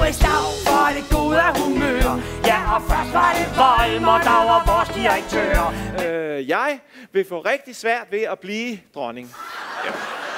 Christaf for det gode humør. Ja, og først var det Volmer, der var vores direktør. Jeg vil få rigtig svært ved at blive dronning. Ja.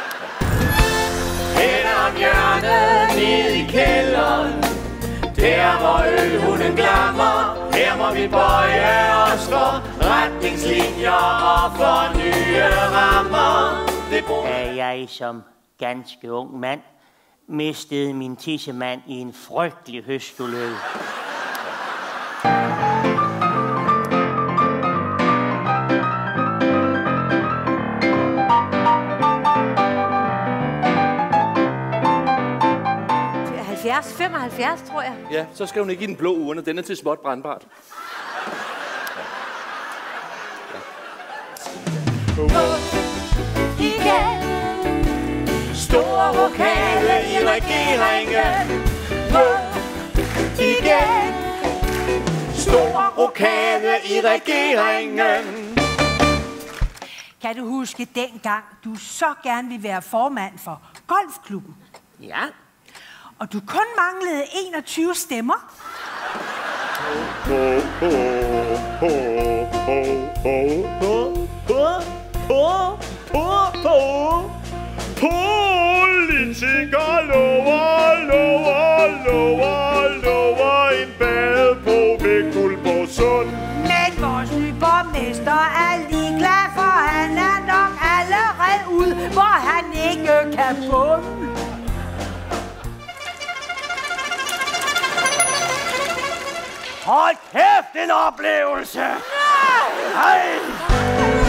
Hen om hjørnet ned i kælderen, der hvor ølhunden glammer. Her må vi bøje os for retningslinjer og for nye rammer. Da jeg som ganske ung mand mistede min tissemand i en frygtelig høstulykke. Ja, 75, tror jeg. Ja, så skal hun ikke i den blå urne. Den er til småt brandbart. Igen. Stor vokale i regeringen. Igen. Stor vokale i regeringen. Kan du huske dengang, du så gerne ville være formand for golfklubben? Ja. Og du kun manglede 21 stemmer? Politikere lover en badebro ved Guldborg Sund. Men vores nye borgmester er ligeglad, for han er nok allerede ud, hvor han ikke kan få. Hold kæft, en oplevelse! Nej!